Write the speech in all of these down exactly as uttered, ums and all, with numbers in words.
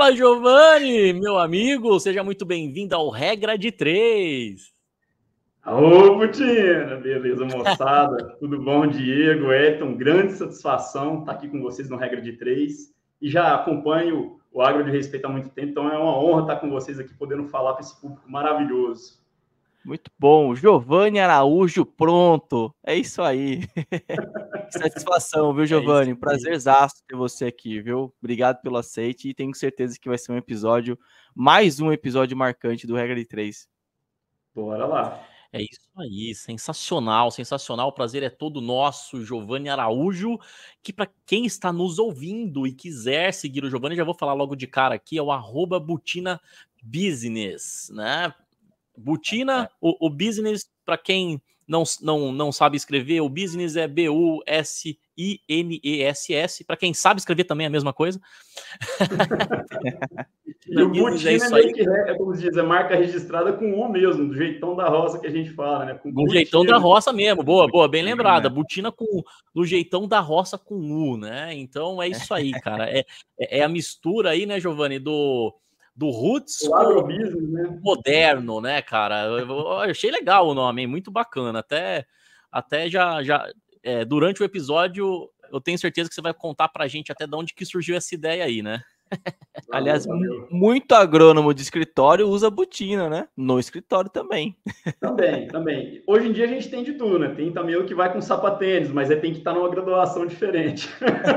Fala, Giovanni, meu amigo, seja muito bem-vindo ao Regra de Três. Ô, Butina, beleza, moçada? Tudo bom, Diego, Elton? Grande satisfação estar aqui com vocês no Regra de Três. E já acompanho o Agro de Respeito há muito tempo, então é uma honra estar com vocês aqui, podendo falar para esse público maravilhoso. Muito bom, Giovanni Araújo, pronto, é isso aí. Que satisfação, viu, Giovanni? É Prazerzaço ter você aqui, viu? Obrigado pelo aceite e tenho certeza que vai ser um episódio, mais um episódio marcante do Regra de Três. Bora lá. É isso aí, sensacional, sensacional. O prazer é todo nosso, Giovanni Araújo, que para quem está nos ouvindo e quiser seguir o Giovanni, já vou falar logo de cara aqui, é o arroba Butina Business, né? Butina, é. o, o business, para quem não, não, não sabe escrever, o business é B U S I N E S S, para quem sabe escrever também é a mesma coisa. E o Butina é, é meio que, é, como diz, é marca registrada com O mesmo, do jeitão da roça que a gente fala, né? Com do jeitão da roça mesmo, boa, boa, bem lembrada. Butina com do jeitão da roça com U, né? Então é isso aí, cara. É, é a mistura aí, né, Giovanni, do... do roots o agrobusiness, né? Moderno, né, cara? Eu, eu achei legal o nome, hein? Muito bacana. Até, até já, já é, durante o episódio, eu tenho certeza que você vai contar pra gente até de onde que surgiu essa ideia aí, né? Valeu, Aliás, valeu. Muito agrônomo de escritório usa Butina, né? No escritório também. Também, também. Hoje em dia a gente tem de tudo, né? Tem também o que vai com sapatênis, mas é, tem que estar numa graduação diferente.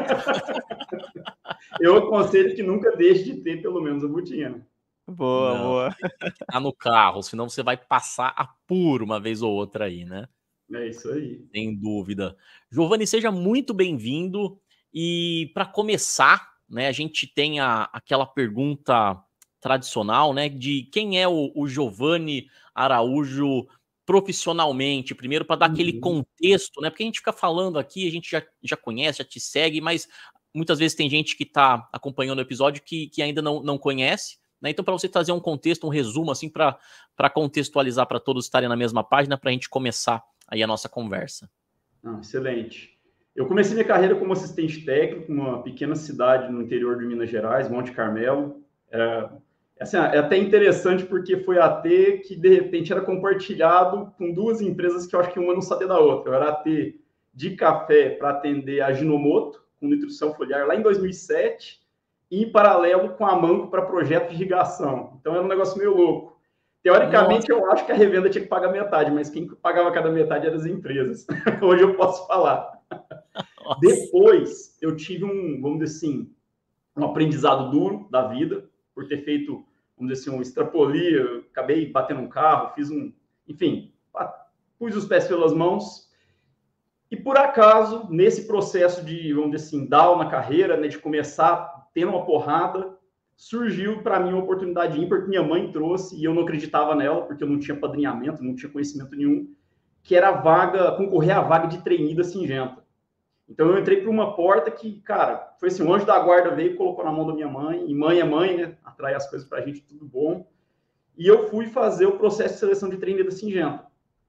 Eu aconselho que nunca deixe de ter pelo menos a Butina. Boa, Não, boa. Tá no carro, senão você vai passar apuro uma vez ou outra aí, né? É isso aí. Sem dúvida. Giovanni, seja muito bem-vindo. E para começar, né, a gente tem a, aquela pergunta tradicional, né, de quem é o, o Giovanni Araújo profissionalmente, primeiro para dar uhum. aquele contexto, né, porque a gente fica falando aqui, a gente já, já conhece, já te segue, mas muitas vezes tem gente que está acompanhando o episódio que, que ainda não, não conhece, né, então para você trazer um contexto, um resumo, assim, para contextualizar, para todos estarem na mesma página, para a gente começar aí a nossa conversa. Ah, excelente. Eu comecei minha carreira como assistente técnico numa pequena cidade no interior de Minas Gerais, Monte Carmelo. É, assim, é até interessante porque foi a T que, de repente, era compartilhado com duas empresas que eu acho que uma não sabia da outra. Eu era a T de café para atender a Ginomoto, com nutrição foliar, lá em dois mil e sete, e em paralelo com a Manco para projeto de irrigação. Então, era um negócio meio louco. Teoricamente, Nossa. eu acho que a revenda tinha que pagar metade, mas quem pagava cada metade eram as empresas. Hoje eu posso falar. Nossa. Depois, eu tive um, vamos dizer assim, um aprendizado duro da vida, por ter feito, vamos dizer assim, um extrapolia, acabei batendo um carro, fiz um... Enfim, pus os pés pelas mãos. E, por acaso, nesse processo de, vamos dizer assim, down na carreira, né, de começar tendo uma porrada, surgiu para mim uma oportunidade ímpar que minha mãe trouxe e eu não acreditava nela, porque eu não tinha padrinhamento, não tinha conhecimento nenhum, que era a vaga, concorrer à vaga de trainee da Syngenta. Então, eu entrei por uma porta que, cara, foi assim, o anjo da guarda veio e colocou na mão da minha mãe, e mãe é mãe, né? Atrai as coisas pra gente, tudo bom. E eu fui fazer o processo de seleção de trainee da Syngenta.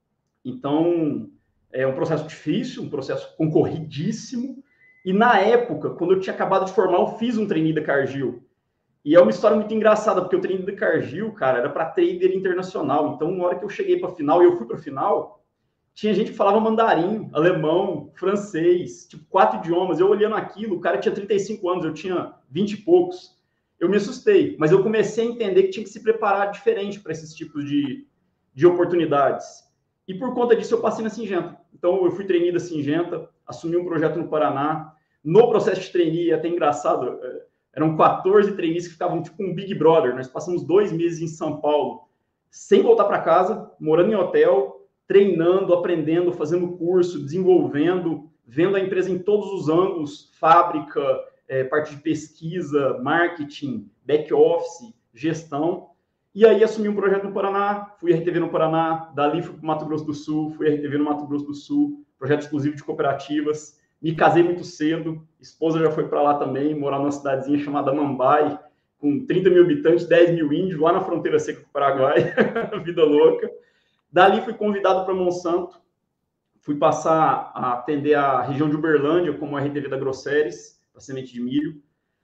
Então, é um processo difícil, um processo concorridíssimo, e na época, quando eu tinha acabado de formar, eu fiz um trainee da Cargill. E é uma história muito engraçada, porque o trainee da Cargill, cara, era para trader internacional. Então, na hora que eu cheguei para a final, e eu fui para a final, tinha gente que falava mandarim, alemão, francês, tipo, quatro idiomas. Eu olhando aquilo, o cara tinha trinta e cinco anos, eu tinha vinte e poucos. Eu me assustei, mas eu comecei a entender que tinha que se preparar diferente para esses tipos de, de oportunidades. E por conta disso, eu passei na Syngenta. Então, eu fui trainee da Syngenta, assumi um projeto no Paraná. No processo de trainee, é até engraçado, eram quatorze trainees que ficavam tipo um Big Brother. Nós passamos dois meses em São Paulo, sem voltar para casa, morando em hotel, treinando, aprendendo, fazendo curso, desenvolvendo, vendo a empresa em todos os ângulos, fábrica, é, parte de pesquisa, marketing, back-office, gestão. E aí assumi um projeto no Paraná, fui R T V no Paraná, dali fui para o Mato Grosso do Sul, fui R T V no Mato Grosso do Sul, projeto exclusivo de cooperativas. Me casei muito cedo, esposa já foi para lá também, morar numa cidadezinha chamada Mambai, com trinta mil habitantes, dez mil índios, lá na fronteira seca com o Paraguai, vida louca. Dali fui convidado para Monsanto, fui passar a atender a região de Uberlândia como R T V da Grosseries, para semente de milho.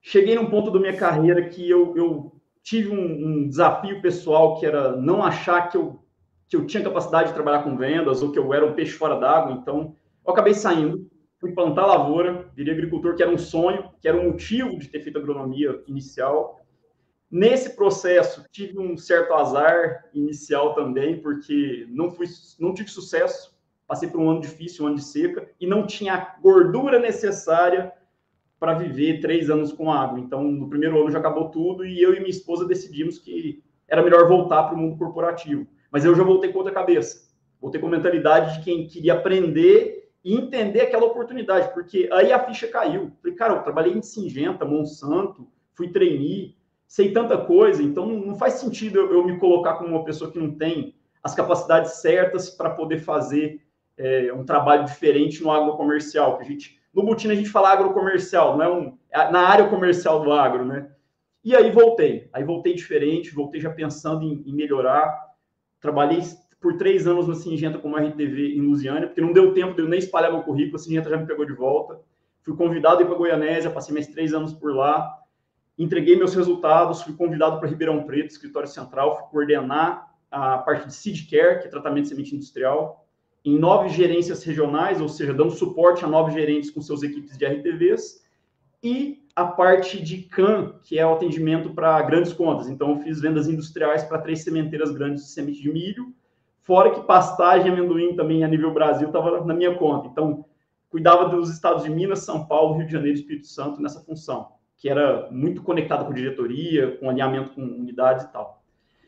cheguei num ponto da minha carreira que eu, eu tive um, um desafio pessoal que era não achar que eu, que eu tinha capacidade de trabalhar com vendas ou que eu era um peixe fora d'água. Então, eu acabei saindo, fui plantar lavoura, virei agricultor, que era um sonho, que era um motivo de ter feito agronomia inicial. Nesse processo, tive um certo azar inicial também, porque não, fui, não tive sucesso, passei por um ano difícil, um ano de seca, e não tinha a gordura necessária para viver três anos com água. Então, no primeiro ano já acabou tudo, e eu e minha esposa decidimos que era melhor voltar para o mundo corporativo. Mas eu já voltei com outra cabeça, voltei com a mentalidade de quem queria aprender e entender aquela oportunidade, porque aí a ficha caiu. Falei, cara, eu trabalhei em Syngenta, Monsanto, fui trainee, sei tanta coisa, então não faz sentido eu, eu me colocar como uma pessoa que não tem as capacidades certas para poder fazer é, um trabalho diferente no agrocomercial. Que a gente, no Butina a gente fala agrocomercial, não é um, é na área comercial do agro, né? E aí voltei, aí voltei diferente, voltei já pensando em, em melhorar. Trabalhei por três anos na Syngenta como R T V em Lusiânia, porque não deu tempo de eu nem espalhar meu currículo, a Syngenta já me pegou de volta. Fui convidado a ir para Goianésia, passei mais três anos por lá. Entreguei meus resultados, fui convidado para Ribeirão Preto, escritório central, fui coordenar a parte de seed care, que é tratamento de semente industrial, em nove gerências regionais, ou seja, dando suporte a nove gerentes com seus equipes de R T Vs, e a parte de C A M, que é o atendimento para grandes contas. Então, eu fiz vendas industriais para três sementeiras grandes de semente de milho, fora que pastagem e amendoim também a nível Brasil estava na minha conta. Então, cuidava dos estados de Minas, São Paulo, Rio de Janeiro e Espírito Santo nessa função, que era muito conectado com diretoria, com alinhamento com unidades e tal.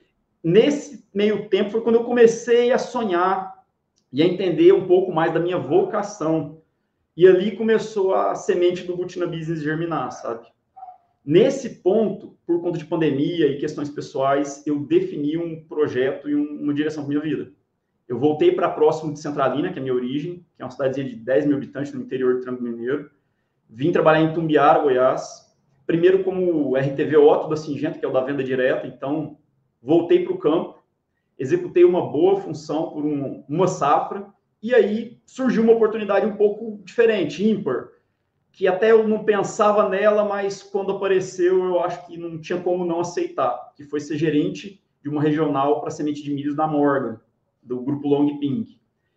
Nesse meio tempo foi quando eu comecei a sonhar e a entender um pouco mais da minha vocação. E ali começou a semente do Butina Business germinar, sabe? Nesse ponto, por conta de pandemia e questões pessoais, eu defini um projeto e um, uma direção para minha vida. Eu voltei para próximo de Centralina, que é a minha origem, que é uma cidadezinha de dez mil habitantes no interior do Triângulo Mineiro. Vim trabalhar em Tumbiara, Goiás. Primeiro como R T V Otto da Syngenta, que é o da venda direta. Então, voltei para o campo, executei uma boa função por um, uma safra, e aí surgiu uma oportunidade um pouco diferente, ímpar, que até eu não pensava nela, mas quando apareceu, eu acho que não tinha como não aceitar, que foi ser gerente de uma regional para semente de milhos da Morgan, do grupo Long Ping.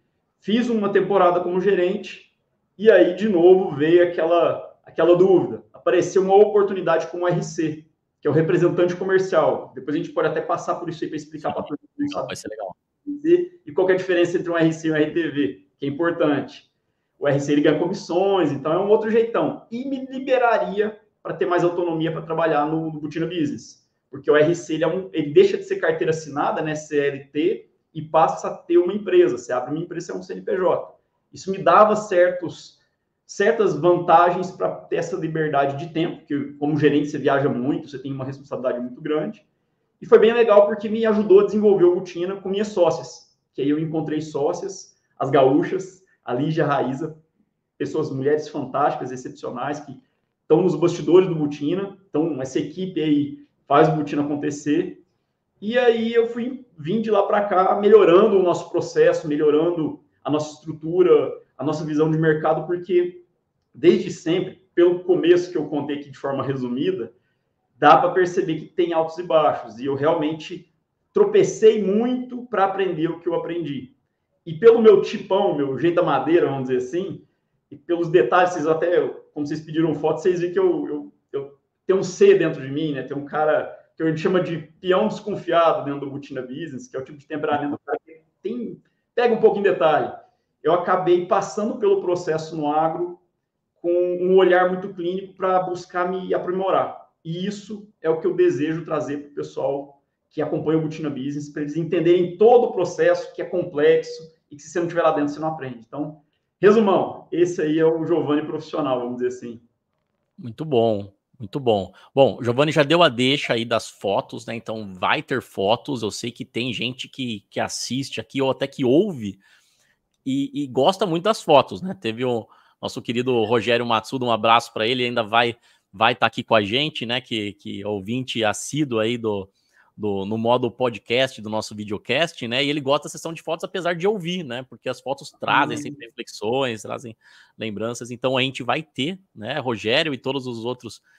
Fiz uma temporada como gerente, e aí, de novo, veio aquela, aquela dúvida. Apareceu uma oportunidade como R C, que é o representante comercial. Depois a gente pode até passar por isso aí para explicar para todo mundo. Vai ser legal. E qual que é a diferença entre um R C e um R T V, que é importante. O R C ele ganha comissões, então é um outro jeitão. E me liberaria para ter mais autonomia para trabalhar no, no Butina Business. Porque o R C ele, é um, ele deixa de ser carteira assinada, né, C L T, e passa a ter uma empresa. Você abre uma empresa, é um C N P J. Isso me dava certos... certas vantagens para ter essa liberdade de tempo, porque como gerente você viaja muito, você tem uma responsabilidade muito grande. E foi bem legal porque me ajudou a desenvolver o Butina com minhas sócias, que aí eu encontrei sócias, as gaúchas, a Lígia, a Raíza, pessoas, mulheres fantásticas, excepcionais, que estão nos bastidores do Butina. Então, essa equipe aí faz o Butina acontecer. E aí eu fui, vim de lá para cá, melhorando o nosso processo, melhorando a nossa estrutura, a nossa visão de mercado, porque desde sempre, pelo começo que eu contei aqui de forma resumida, dá para perceber que tem altos e baixos, e eu realmente tropecei muito para aprender o que eu aprendi. E pelo meu tipão, meu jeito da madeira, vamos dizer assim, e pelos detalhes, vocês até, como vocês pediram foto, vocês viram que eu, eu, eu tenho um C dentro de mim, né? Tem um cara que a gente chama de peão desconfiado dentro do Butina Business, que é o tipo de temperamento que tem, pega um pouco em detalhe. Eu acabei passando pelo processo no agro com um olhar muito clínico para buscar me aprimorar. E isso é o que eu desejo trazer para o pessoal que acompanha o Butina Business, para eles entenderem todo o processo, que é complexo, e que se você não estiver lá dentro, você não aprende. Então, resumão, esse aí é o Giovanni profissional, vamos dizer assim. Muito bom, muito bom. Bom, o Giovanni já deu a deixa aí das fotos, né? Então, vai ter fotos. Eu sei que tem gente que, que assiste aqui, ou até que ouve, e, e gosta muito das fotos, né? Teve o nosso querido Rogério Matsuda, um abraço para ele, ainda vai vai estar aqui com a gente, né? Que, que é ouvinte assíduo aí do, do, no modo podcast do nosso videocast, né? E ele gosta da sessão de fotos, apesar de ouvir, né? Porque as fotos trazem sempre reflexões, trazem lembranças. Então a gente vai ter, né? Rogério e todos os outros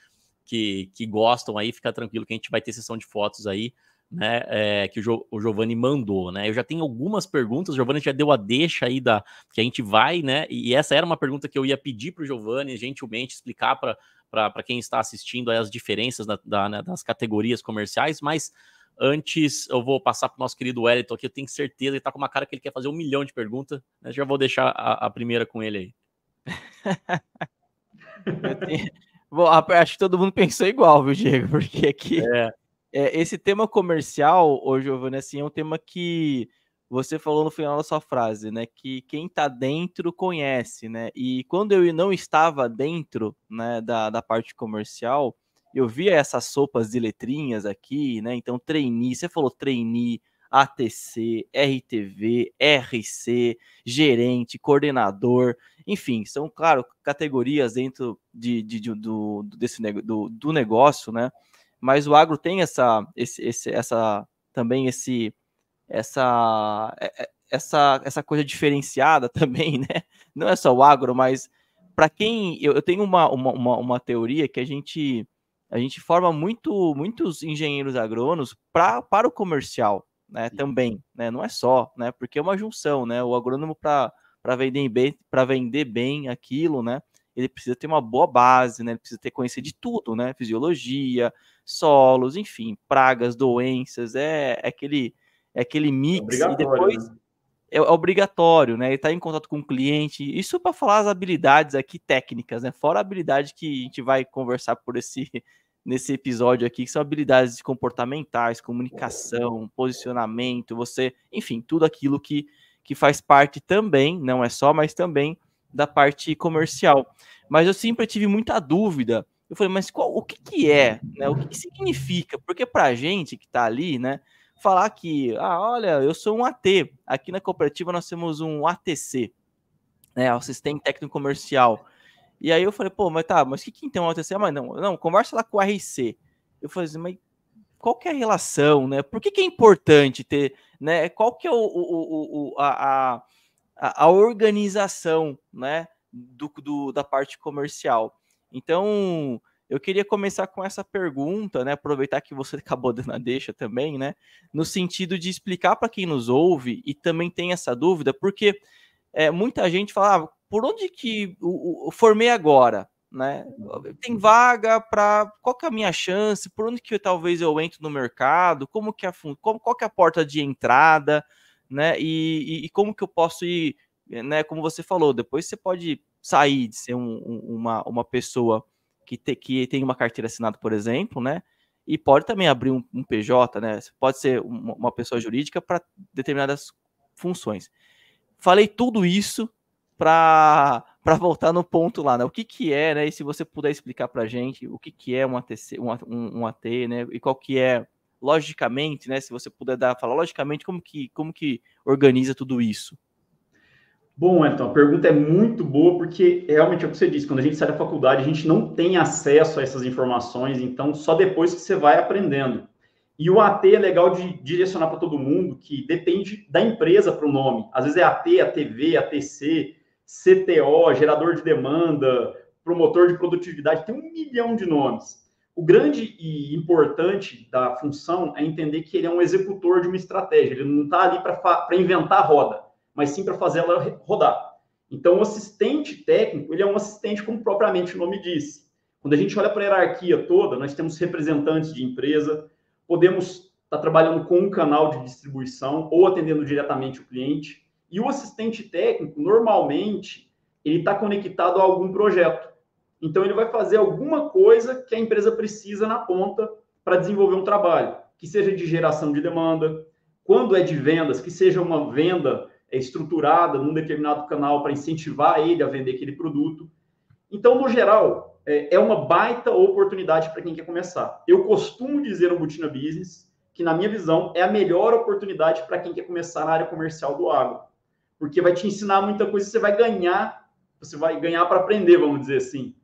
que, que gostam aí, fica tranquilo que a gente vai ter sessão de fotos aí, né, é, que o, jo, o Giovanni mandou, né? Eu já tenho algumas perguntas, o Giovanni já deu a deixa aí da que a gente vai, né? E essa era uma pergunta que eu ia pedir para o Giovanni gentilmente explicar para quem está assistindo aí as diferenças da, da, né, das categorias comerciais, mas antes eu vou passar para o nosso querido Wellington aqui, eu tenho certeza, ele está com uma cara que ele quer fazer um milhão de perguntas, né? Já vou deixar a, a primeira com ele aí. eu tenho... Bom, acho que todo mundo pensou igual, viu, Diego? Porque aqui... É. É, esse tema comercial, ô Giovanni, assim, é um tema que você falou no final da sua frase, né? Que quem tá dentro conhece, né? E quando eu não estava dentro, né, da, da parte comercial, eu via essas sopas de letrinhas aqui, né? Então, trainee, você falou trainee, A T C, R T V, R C, gerente, coordenador, enfim, são, claro, categorias dentro de, de, de do, desse, do, do negócio, né? Mas o agro tem essa, esse, esse, essa, também esse, essa, essa, essa coisa diferenciada também, né? Não é só o agro, mas para quem... Eu, eu tenho uma, uma, uma, uma teoria que a gente, a gente forma muito, muitos engenheiros agrônomos pra, para o comercial, né? Também, né? Não é só, né? Porque é uma junção, né? O agrônomo para vender bem, para vender bem aquilo, né? Ele precisa ter uma boa base, né? Ele precisa ter conhecer de tudo, né? Fisiologia, solos, enfim, pragas, doenças, é, é aquele, é aquele mix, é e depois né? é, é obrigatório, né? Ele tá em contato com o cliente, isso para falar as habilidades aqui técnicas, né? Fora a habilidade que a gente vai conversar por esse, nesse episódio aqui, que são habilidades comportamentais, comunicação, posicionamento, você, enfim, tudo aquilo que, que faz parte também, não é só, mas também da parte comercial. Mas eu sempre tive muita dúvida. Eu falei, mas qual, o que, que é, né? O que, que significa? Porque para a gente que está ali, né, falar que, ah, olha, eu sou um A T. Aqui na cooperativa nós temos um A T C, né, assistente técnico comercial. E aí eu falei, pô, mas tá, mas o que, que então é um A T C? Mas não, não, conversa lá com o R C. Eu falei assim, mas qual que é a relação, né? Por que, que é importante ter, né? Qual que é o, o, o, a, a, a organização, né, do, do, da parte comercial? Então, eu queria começar com essa pergunta, né? Aproveitar que você acabou dando a deixa também, né? No sentido de explicar para quem nos ouve e também tem essa dúvida, porque é, muita gente fala, ah, por onde que eu, eu formei agora, né? Tem vaga para qual que é a minha chance? Por onde que eu, talvez eu entre no mercado? Como que é a como, qual que é a porta de entrada, né? E, e, e como que eu posso ir, né? Como você falou, depois você pode sair de ser um, um, uma, uma pessoa que, te, que tem uma carteira assinada, por exemplo, né? E pode também abrir um, um P J, né? Pode ser uma, uma pessoa jurídica para determinadas funções. Falei tudo isso para para voltar no ponto lá, né? O que que é, né? E se você puder explicar para a gente o que que é um A T C, um, um, um A T, né? E qual que é, logicamente, né? Se você puder dar, falar logicamente como que como que organiza tudo isso. Bom, então, a pergunta é muito boa, porque realmente é o que você disse, quando a gente sai da faculdade, a gente não tem acesso a essas informações, então só depois que você vai aprendendo. E o A T é legal de direcionar para todo mundo, que depende da empresa para o nome. Às vezes é A T, A T V, A T C, C T O, gerador de demanda, promotor de produtividade, tem um milhão de nomes. O grande e importante da função é entender que ele é um executor de uma estratégia, ele não está ali para inventar a roda, mas sim para fazer ela rodar. Então, o assistente técnico, ele é um assistente, como propriamente o nome diz. Quando a gente olha para a hierarquia toda, nós temos representantes de empresa, podemos estar trabalhando com um canal de distribuição ou atendendo diretamente o cliente. E o assistente técnico, normalmente, ele está conectado a algum projeto. Então, ele vai fazer alguma coisa que a empresa precisa na ponta para desenvolver um trabalho, que seja de geração de demanda, quando é de vendas, que seja uma venda estruturada num determinado canal para incentivar ele a vender aquele produto. Então, no geral, é uma baita oportunidade para quem quer começar. Eu costumo dizer no Butina Business que, na minha visão, é a melhor oportunidade para quem quer começar na área comercial do agro, porque vai te ensinar muita coisa, você vai ganhar, você vai ganhar para aprender, vamos dizer assim.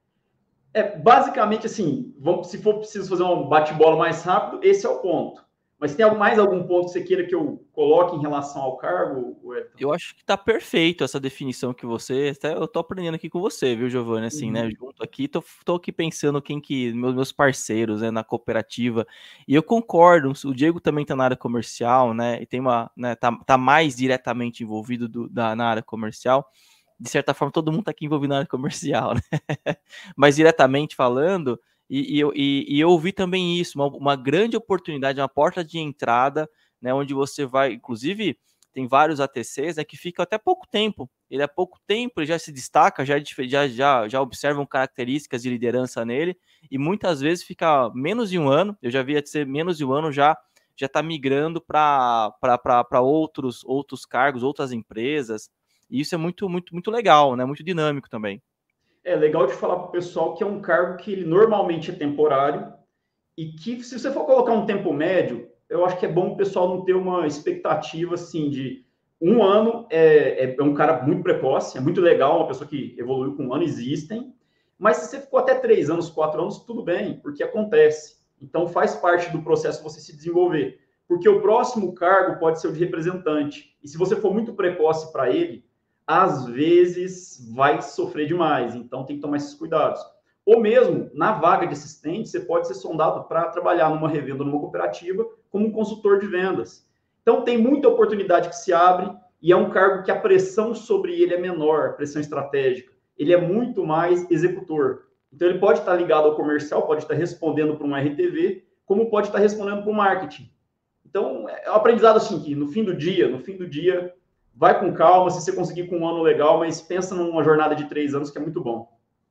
É basicamente assim, vamos, se for preciso fazer um bate-bola mais rápido, esse é o ponto. Mas tem mais algum ponto que você queira que eu coloque em relação ao cargo, Wellington? Eu acho que tá perfeito essa definição que você... Até eu tô aprendendo aqui com você, viu, Giovanni? Assim, uhum. né? Junto aqui, tô, tô aqui pensando quem que... Meus, meus parceiros, né? Na cooperativa. E eu concordo, o Diego também tá na área comercial, né? E tem uma... Né, tá, tá mais diretamente envolvido do, da, na área comercial. De certa forma, todo mundo tá aqui envolvido na área comercial, né? Mas diretamente falando... E, e, e, e eu ouvi também isso, uma, uma grande oportunidade, uma porta de entrada, né, onde você vai, inclusive, tem vários A T Cs, né, que ficam até pouco tempo. Ele há pouco tempo, ele já se destaca, já, já, já, já observam características de liderança nele, e muitas vezes fica menos de um ano, eu já vi A T C menos de um ano já já está migrando para outros, outros cargos, outras empresas, e isso é muito, muito, muito legal, né, muito dinâmico também. É legal de falar para o pessoal que é um cargo que ele normalmente é temporário e que, se você for colocar um tempo médio, eu acho que é bom o pessoal não ter uma expectativa assim de um ano. É, é um cara muito precoce, é muito legal, uma pessoa que evoluiu com um ano, existem, mas se você ficou até três anos, quatro anos, tudo bem, porque acontece. Então faz parte do processo você se desenvolver, porque o próximo cargo pode ser o de representante, e se você for muito precoce para ele, às vezes vai sofrer demais, então tem que tomar esses cuidados. Ou mesmo, na vaga de assistente, você pode ser sondado para trabalhar numa revenda, numa cooperativa, como um consultor de vendas. Então tem muita oportunidade que se abre, e é um cargo que a pressão sobre ele é menor, a pressão estratégica. Ele é muito mais executor. Então ele pode estar ligado ao comercial, pode estar respondendo para um R T V, como pode estar respondendo para o marketing. Então é um aprendizado assim, que no fim do dia, no fim do dia, vai com calma, se você conseguir com um ano legal, mas pensa numa jornada de três anos que é muito bom.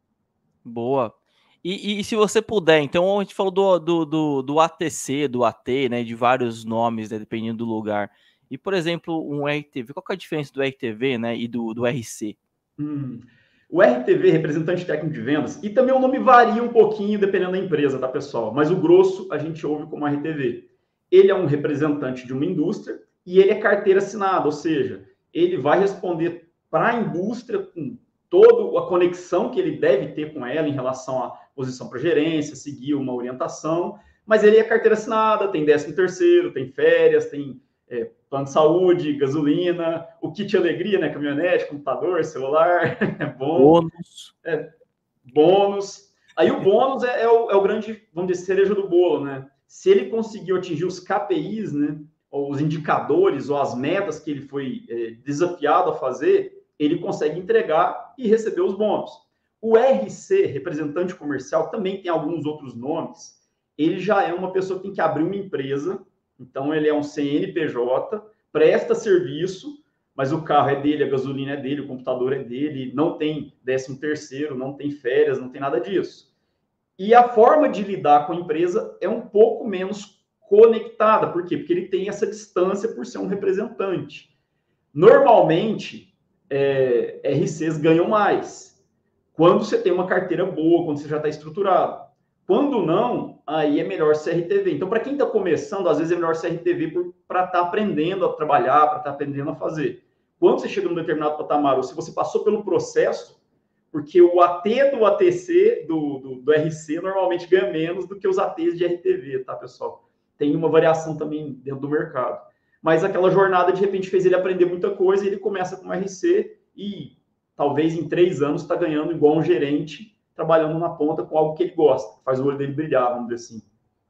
Boa. E, e se você puder, então a gente falou do, do, do, do A T C, do A T, né, de vários nomes, né, dependendo do lugar. E, por exemplo, um R T V, qual que é a diferença do R T V, né, e do, do R C? Hum. O R T V, representante técnico de vendas, e também o nome varia um pouquinho dependendo da empresa, tá, pessoal? Mas o grosso a gente ouve como R T V. Ele é um representante de uma indústria e ele é carteira assinada, ou seja, ele vai responder para a indústria com toda a conexão que ele deve ter com ela em relação à posição para gerência, seguir uma orientação, mas ele é carteira assinada, tem décimo terceiro, tem férias, tem é, plano de saúde, gasolina, o kit alegria, né, caminhonete, computador, celular, é bom. Bônus. É, bônus. Aí o bônus é, é, o, é o grande, vamos dizer, cereja do bolo, né? Se ele conseguiu atingir os K P Is, né, ou os indicadores, ou as metas que ele foi é, desafiado a fazer, ele consegue entregar e receber os bônus. O R C, representante comercial, também tem alguns outros nomes. Ele já é uma pessoa que tem que abrir uma empresa, então ele é um C N P J, presta serviço, mas o carro é dele, a gasolina é dele, o computador é dele, não tem décimo terceiro, não tem férias, não tem nada disso. E a forma de lidar com a empresa é um pouco menos conectada. Por quê? Porque ele tem essa distância por ser um representante. Normalmente, é, R Cs ganham mais quando você tem uma carteira boa, quando você já está estruturado. Quando não, aí é melhor ser R T V. Então, para quem está começando, às vezes é melhor ser R T V para estar tá aprendendo a trabalhar, para estar tá aprendendo a fazer. Quando você chega num determinado patamar, ou se você passou pelo processo, porque o A T do A T C, do, do, do R C, normalmente ganha menos do que os A Ts de R T V, tá, pessoal? Tem uma variação também dentro do mercado. Mas aquela jornada, de repente, fez ele aprender muita coisa, e ele começa com R C e talvez em três anos está ganhando igual um gerente, trabalhando na ponta com algo que ele gosta, faz o olho dele brilhar, vamos dizer assim.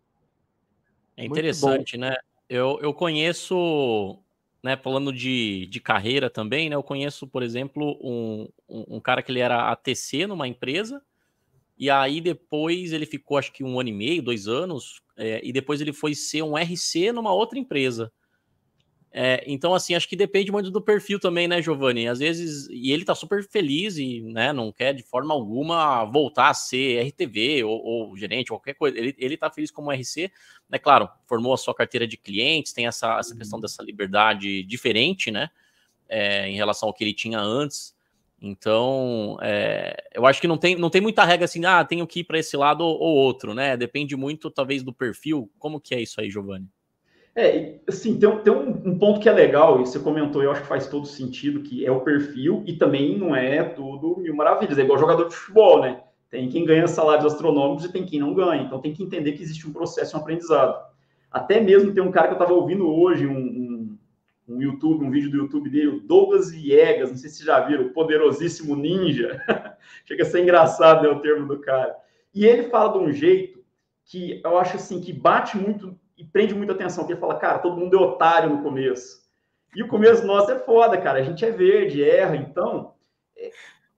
É interessante, né? Eu, eu conheço, né, falando de, de carreira também, né? Eu conheço, por exemplo, um, um, um cara que ele era A T C numa empresa, e aí depois ele ficou, acho que um ano e meio, dois anos, é, e depois ele foi ser um R C numa outra empresa. É, então, assim, acho que depende muito do perfil também, né, Giovanni? Às vezes, e ele tá super feliz e, né, não quer de forma alguma voltar a ser R T V ou, ou gerente, qualquer coisa. Ele, ele tá feliz como R C, né? Claro, formou a sua carteira de clientes, tem essa, essa questão dessa liberdade diferente, né, é, em relação ao que ele tinha antes. Então, é, eu acho que não tem, não tem muita regra assim, ah, tenho que ir para esse lado ou, ou outro, né? Depende muito, talvez, do perfil. Como que é isso aí, Giovanni? É, assim, tem, tem um, um ponto que é legal, e você comentou, eu acho que faz todo sentido, que é o perfil, e também não é tudo mil maravilhas, é igual jogador de futebol, né? Tem quem ganha salários astronômicos e tem quem não ganha, então tem que entender que existe um processo, um aprendizado. Até mesmo tem um cara que eu estava ouvindo hoje, um, um, um YouTube, um vídeo do YouTube dele, o Douglas Viegas, não sei se vocês já viram, o poderosíssimo ninja. Chega a ser engraçado, né, o termo do cara. E ele fala de um jeito que eu acho assim, que bate muito e prende muita atenção, que ele fala, cara, todo mundo é otário no começo. E o começo nosso é foda, cara, a gente é verde, erra, então é,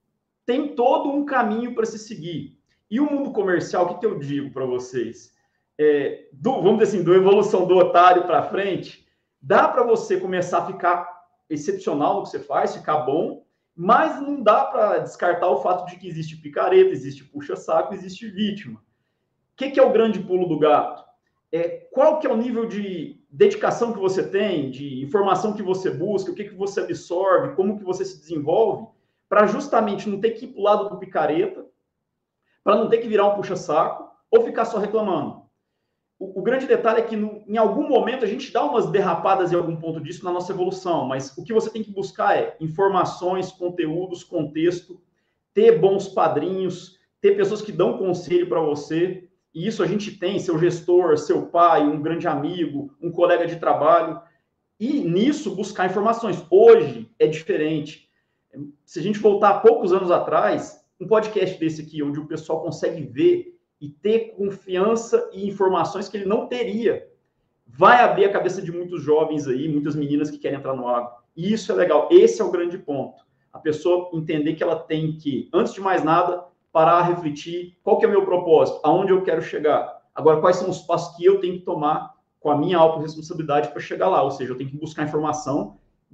tem todo um caminho para se seguir. E o mundo comercial, o que, que eu digo para vocês? É, do, vamos dizer assim, do evolução do otário para frente, dá para você começar a ficar excepcional no que você faz, ficar bom, mas não dá para descartar o fato de que existe picareta, existe puxa-saco, existe vítima. O que, que é o grande pulo do gato? É, qual que é o nível de dedicação que você tem, de informação que você busca, o que, que você absorve, como que você se desenvolve, para justamente não ter que ir para o lado do picareta, para não ter que virar um puxa-saco ou ficar só reclamando. O, o grande detalhe é que no, em algum momento a gente dá umas derrapadas em algum ponto disso na nossa evolução, mas o que você tem que buscar é informações, conteúdos, contexto, ter bons padrinhos, ter pessoas que dão conselho para você, e isso a gente tem, seu gestor, seu pai, um grande amigo, um colega de trabalho, e nisso buscar informações. Hoje é diferente. Se a gente voltar a poucos anos atrás, um podcast desse aqui, onde o pessoal consegue ver e ter confiança e informações que ele não teria, vai abrir a cabeça de muitos jovens aí, muitas meninas que querem entrar no agro. E isso é legal. Esse é o grande ponto. A pessoa entender que ela tem que, antes de mais nada, parar, refletir, qual que é o meu propósito, aonde eu quero chegar. Agora, quais são os passos que eu tenho que tomar com a minha autorresponsabilidade para chegar lá? Ou seja, eu tenho que buscar informação,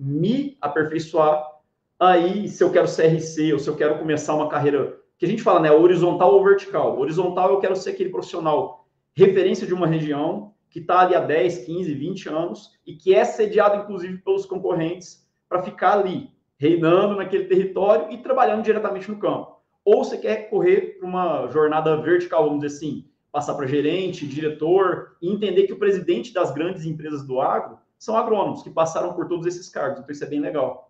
me aperfeiçoar. Aí, se eu quero C R C, ou se eu quero começar uma carreira, que a gente fala, né, horizontal ou vertical. Horizontal, eu quero ser aquele profissional referência de uma região, que está ali há dez, quinze, vinte anos, e que é sediado, inclusive, pelos concorrentes, para ficar ali, reinando naquele território e trabalhando diretamente no campo. Ou você quer correr para uma jornada vertical, vamos dizer assim, passar para gerente, diretor, e entender que o presidente das grandes empresas do agro são agrônomos, que passaram por todos esses cargos. Então, isso é bem legal.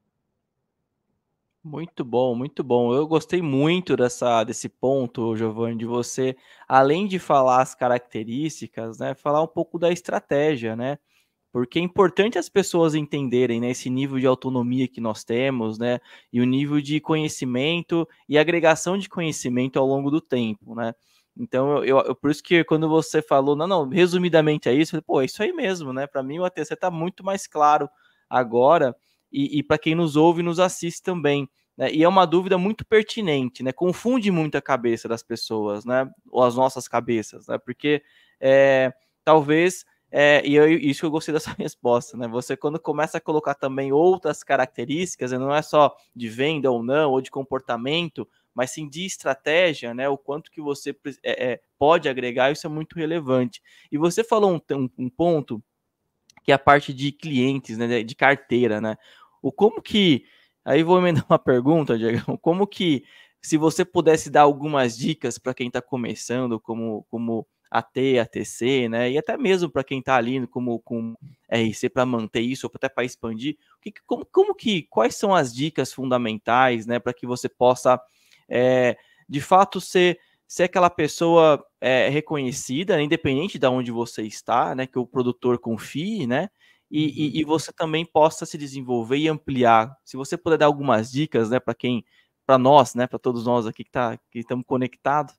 Muito bom, muito bom. Eu gostei muito dessa, desse ponto, Giovanni, de você, além de falar as características, né, falar um pouco da estratégia, né? Porque é importante as pessoas entenderem, né, esse nível de autonomia que nós temos, né, e o nível de conhecimento e agregação de conhecimento ao longo do tempo, né? Então, eu, eu por isso que quando você falou, não, não, resumidamente é isso, eu falei, pô, é isso aí mesmo, né? Para mim o A T C está muito mais claro agora, e, e para quem nos ouve e nos assiste também, né? E é uma dúvida muito pertinente, né? Confunde muito a cabeça das pessoas, né? Ou as nossas cabeças, né? Porque é, talvez, é, e eu, isso que eu gostei dessa resposta, né? Você, quando começa a colocar também outras características, né? Não é só de venda ou não, ou de comportamento, mas sim de estratégia, né? O quanto que você é, é, pode agregar, isso é muito relevante. E você falou um, um, um ponto que é a parte de clientes, né? De carteira, né? O como que... Aí vou emendar uma pergunta, Diego. Como que, se você pudesse dar algumas dicas para quem está começando, como, como A T, A T C, né? E até mesmo para quem está ali como com R C para manter isso, ou até para expandir, que, como, como que, quais são as dicas fundamentais, né? Para que você possa, é, de fato, ser, ser aquela pessoa é, reconhecida, independente de onde você está, né? Que o produtor confie, né? E, e, e você também possa se desenvolver e ampliar. Se você puder dar algumas dicas, né, para quem, para nós, né, para todos nós aqui que, tá, que estamos conectados.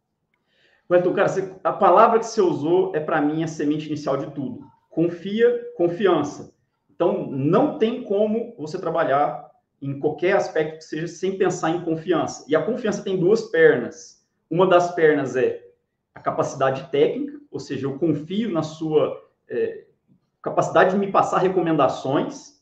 Então, cara, você, a palavra que você usou é, para mim, a semente inicial de tudo. Confia, confiança. Então, não tem como você trabalhar em qualquer aspecto que seja sem pensar em confiança. E a confiança tem duas pernas. Uma das pernas é a capacidade técnica, ou seja, eu confio na sua... É, capacidade de me passar recomendações.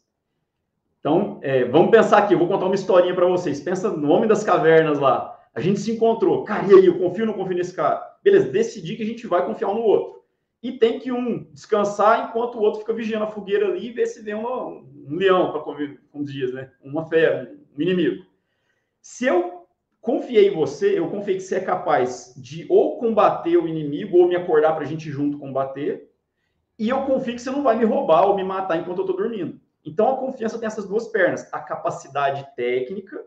Então, é, vamos pensar aqui, eu vou contar uma historinha para vocês. Pensa no Homem das Cavernas lá. A gente se encontrou. Cara, e aí, eu confio ou não confio nesse cara? Beleza, decidi que a gente vai confiar um no outro. E tem que um descansar enquanto o outro fica vigiando a fogueira ali e ver se vem uma, um leão, para comer, como diz, né? Uma fera, um inimigo. Se eu confiei em você, eu confiei que você é capaz de ou combater o inimigo ou me acordar para a gente junto combater. E eu confio que você não vai me roubar ou me matar enquanto eu estou dormindo. Então, a confiança tem essas duas pernas. A capacidade técnica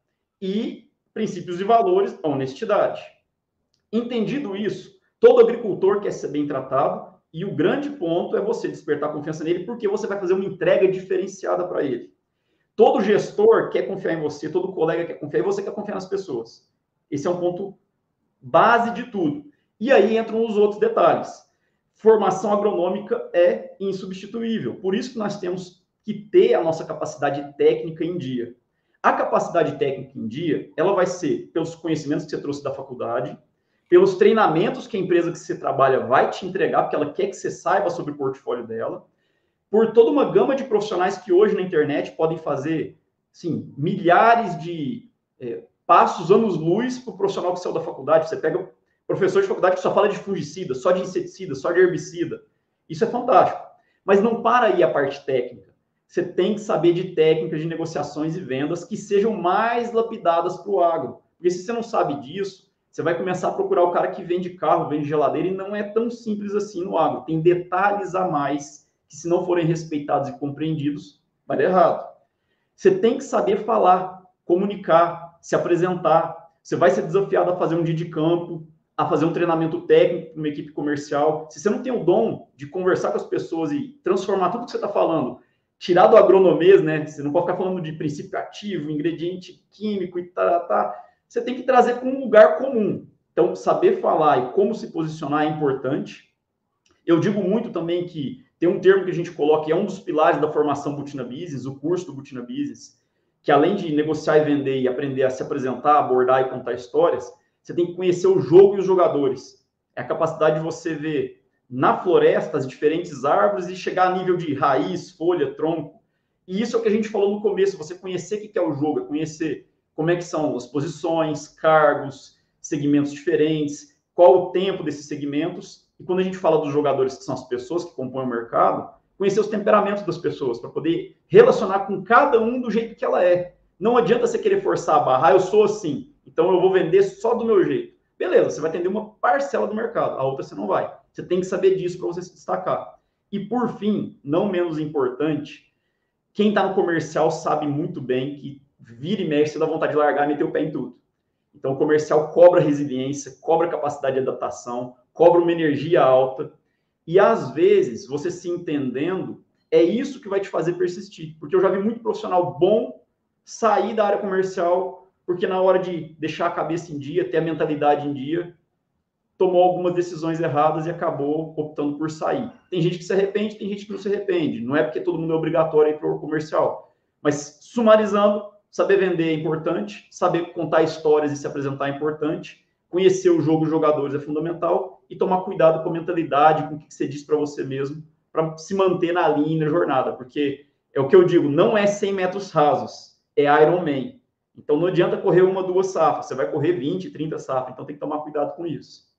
e princípios e valores, a honestidade. Entendido isso, todo agricultor quer ser bem tratado, E o grande ponto é você despertar confiança nele, porque você vai fazer uma entrega diferenciada para ele. Todo gestor quer confiar em você, todo colega quer confiar, e você quer confiar nas pessoas. Esse é um ponto base de tudo. E aí entram os outros detalhes. Formação agronômica é insubstituível. Por isso que nós temos que ter a nossa capacidade técnica em dia. A capacidade técnica em dia, ela vai ser pelos conhecimentos que você trouxe da faculdade, pelos treinamentos que a empresa que você trabalha vai te entregar, porque ela quer que você saiba sobre o portfólio dela, por toda uma gama de profissionais que hoje na internet podem fazer, assim, milhares de é, passos, anos-luz para o profissional que saiu da faculdade. Você pega professor de faculdade que só fala de fungicida, só de inseticida, só de herbicida. Isso é fantástico. Mas não para aí a parte técnica. Você tem que saber de técnicas de negociações e vendas que sejam mais lapidadas para o agro. Porque se você não sabe disso, você vai começar a procurar o cara que vende carro, vende geladeira, e não é tão simples assim no agro. Tem detalhes a mais que, se não forem respeitados e compreendidos, vai dar errado. Você tem que saber falar, comunicar, se apresentar. Você vai ser desafiado a fazer um dia de campo, a fazer um treinamento técnico para uma equipe comercial. Se você não tem o dom de conversar com as pessoas e transformar tudo que você está falando, tirar do agronomês, né? Você não pode ficar falando de princípio ativo, ingrediente químico e tá, tá. Você tem que trazer para um lugar comum. Então, saber falar e como se posicionar é importante. Eu digo muito também que tem um termo que a gente coloca, que é um dos pilares da formação Butina Business, o curso do Butina Business, que além de negociar e vender e aprender a se apresentar, abordar e contar histórias, você tem que conhecer o jogo e os jogadores. É a capacidade de você ver na floresta as diferentes árvores e chegar a nível de raiz, folha, tronco. E isso é o que a gente falou no começo, você conhecer o que é o jogo, é conhecer como é que são as posições, cargos, segmentos diferentes, qual o tempo desses segmentos. E quando a gente fala dos jogadores, que são as pessoas que compõem o mercado, conhecer os temperamentos das pessoas, para poder relacionar com cada um do jeito que ela é. Não adianta você querer forçar a barra, ah, eu sou assim, então eu vou vender só do meu jeito. Beleza, você vai atender uma parcela do mercado, a outra você não vai. Você tem que saber disso para você se destacar. E por fim, não menos importante, quem está no comercial sabe muito bem que vira e mexe, você dá vontade de largar e meter o pé em tudo. Então o comercial cobra resiliência, cobra capacidade de adaptação, cobra uma energia alta. E às vezes, você se entendendo, é isso que vai te fazer persistir. Porque eu já vi muito profissional bom sair da área comercial, porque na hora de deixar a cabeça em dia, ter a mentalidade em dia, tomou algumas decisões erradas e acabou optando por sair. Tem gente que se arrepende, tem gente que não se arrepende. Não é porque todo mundo é obrigatório ir para o comercial. Mas, sumarizando, saber vender é importante, saber contar histórias e se apresentar é importante, conhecer o jogo, os jogadores é fundamental, e tomar cuidado com a mentalidade, com o que você diz para você mesmo, para se manter na linha e na jornada, porque é o que eu digo, não é cem metros rasos, é Ironman. Então não adianta correr uma, duas safras, você vai correr vinte, trinta safras, então tem que tomar cuidado com isso.